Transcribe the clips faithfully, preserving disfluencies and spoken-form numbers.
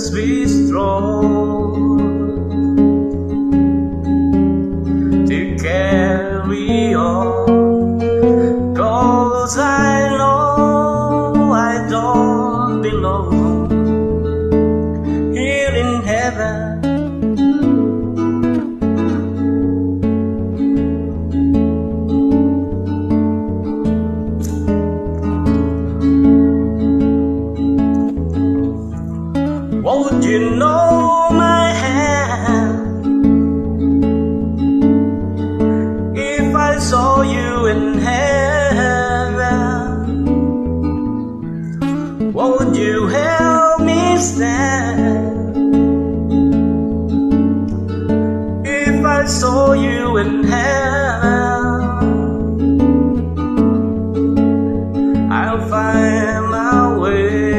must be strong to carry on, 'cause I know I don't belong here in heaven. Won't you know my hand if I saw you in heaven? Won't you help me stand if I saw you in heaven? I'll find my way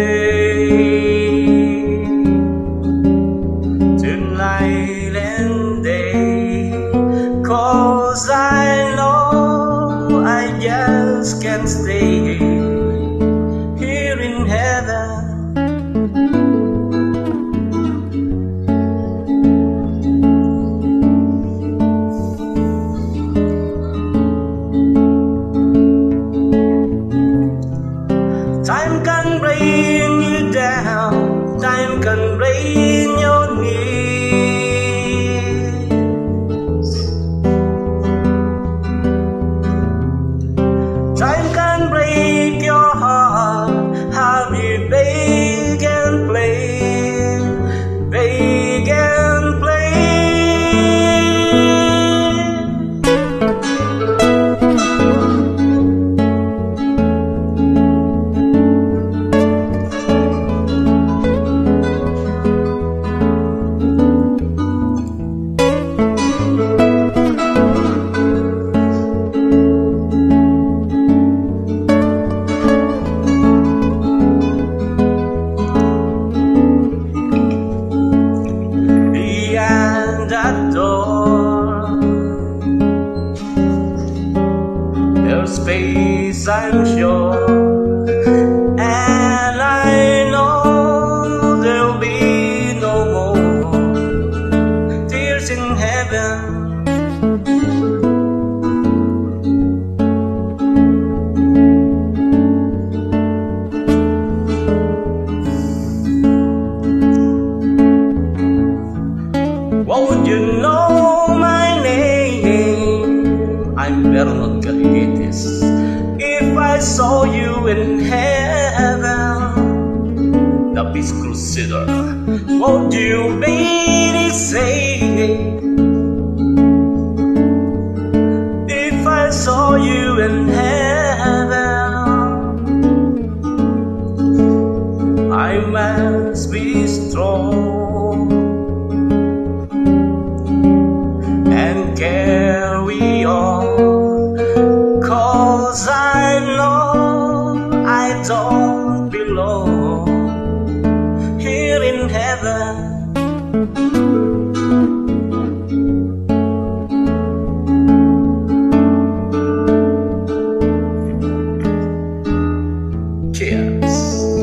night and day, 'cause I know I just can't stay here in heaven. Time can bring you down, time can bring your knees. Time can break your heart, have you beg and play, beg and play. There's space, I'm sure, and I know there'll be no more tears in heaven. Won't you know my name? I'm Bernard. If I saw you in heaven, the Peace Crusader, won't you be saved? If I saw you in heaven, I must be strong and carry on, 'cause I know I don't belong here in heaven. Cheers.